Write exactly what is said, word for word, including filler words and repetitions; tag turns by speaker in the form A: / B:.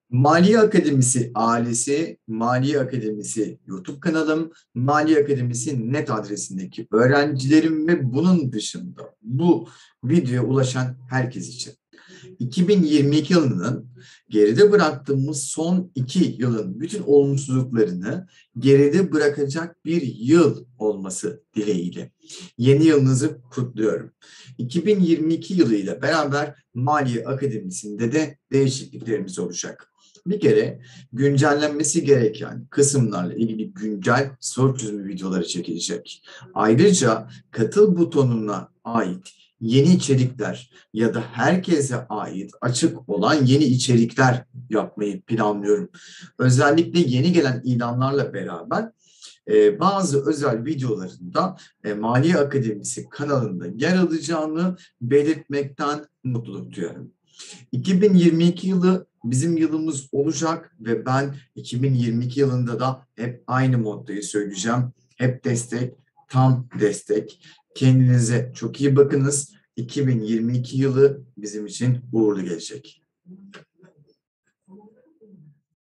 A: Maliye Akademisi ailesi, Maliye Akademisi YouTube kanalım, Maliye Akademisi net adresindeki öğrencilerim ve bunun dışında bu videoya ulaşan herkes için. iki bin yirmi iki yılının geride bıraktığımız son iki yılın bütün olumsuzluklarını geride bırakacak bir yıl olması dileğiyle. Yeni yılınızı kutluyorum. iki bin yirmi iki yılıyla beraber Maliye Akademisi'nde de değişikliklerimiz olacak. Bir kere güncellenmesi gereken kısımlarla ilgili güncel soru çözümü videoları çekilecek. Ayrıca katıl butonuna ait yeni içerikler ya da herkese ait açık olan yeni içerikler yapmayı planlıyorum. Özellikle yeni gelen ilanlarla beraber e, bazı özel videolarında e, Maliye Akademisi kanalında yer alacağını belirtmekten mutluluk duyuyorum. iki bin yirmi iki yılı bizim yılımız olacak ve ben iki bin yirmi iki yılında da hep aynı mottayı söyleyeceğim. Hep destek, tam destek. Kendinize çok iyi bakınız. iki bin yirmi iki yılı bizim için uğurlu gelecek.